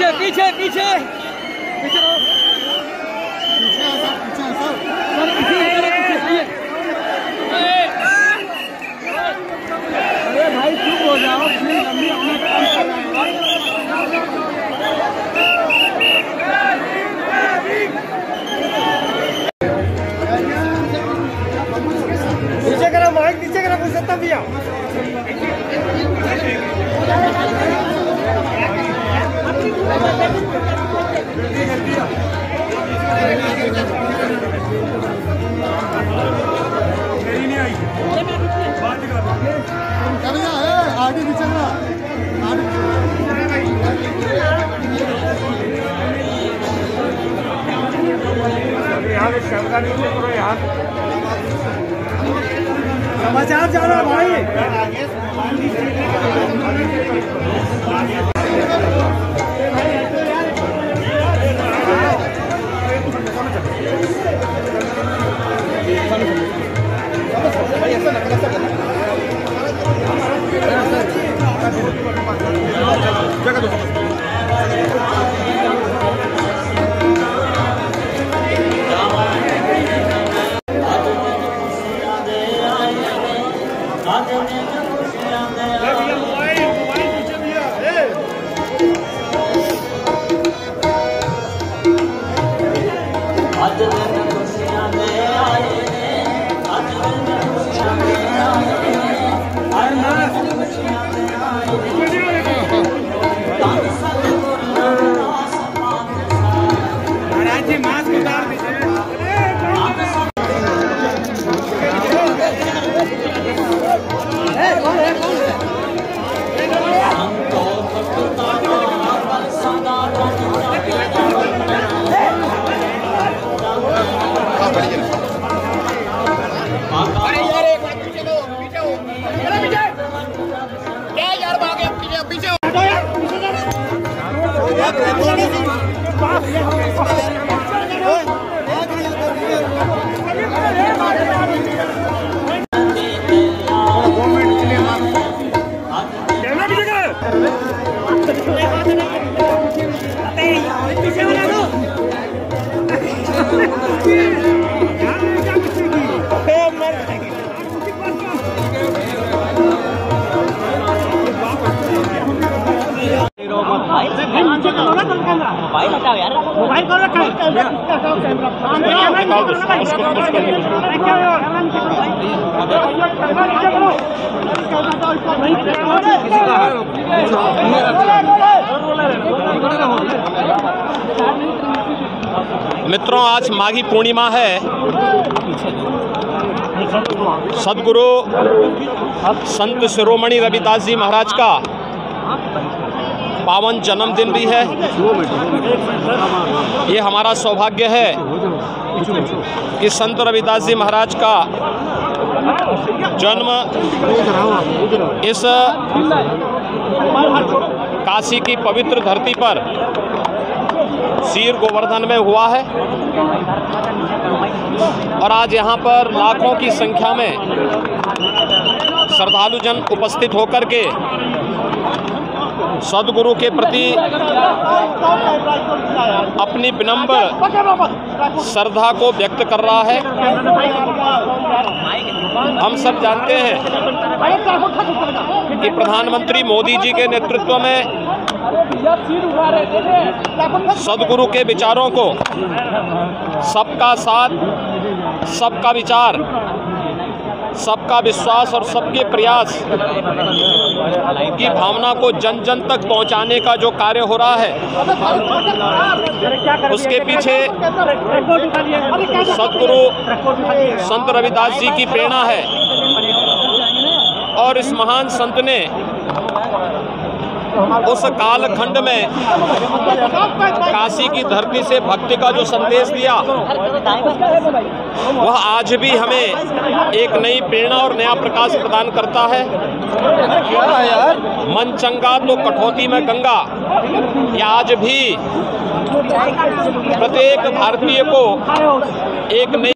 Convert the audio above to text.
पीछे पीछे पीछे अरे भाई चुप हो जाओ, लंबी अपना काम कर रहे हैं। नीचे करा माइक, नीचे करा कुछ सत्ता दिया। आगे भी चलना समाचार जाना भाई। मोबाइल हटाओ यार, मोबाइल कौन रखा है? मित्रों, आज माघी पूर्णिमा है। सदगुरु संत शिरोमणि रविदास जी महाराज का पावन जन्मदिन भी है। ये हमारा सौभाग्य है कि संत रविदास जी महाराज का जन्म इस काशी की पवित्र धरती पर शीर गोवर्धन में हुआ है और आज यहाँ पर लाखों की संख्या में श्रद्धालु जन उपस्थित होकर के सदगुरु के प्रति अपनी विनम्र श्रद्धा को व्यक्त कर रहा है। हम सब जानते हैं कि प्रधानमंत्री मोदी जी के नेतृत्व में सदगुरु के विचारों को सबका साथ, सबका विचार, सबका विश्वास और सबके प्रयास की भावना को जन जन तक पहुंचाने का जो कार्य हो रहा है, उसके पीछे सदगुरु संत रविदास जी की प्रेरणा है। और इस महान संत ने उस कालखंड में काशी की धरती से भक्ति का जो संदेश दिया, वह आज भी हमें एक नई प्रेरणा और नया प्रकाश प्रदान करता है। मन चंगा तो कठौती में गंगा, यह आज भी प्रत्येक भारतीय को एक नई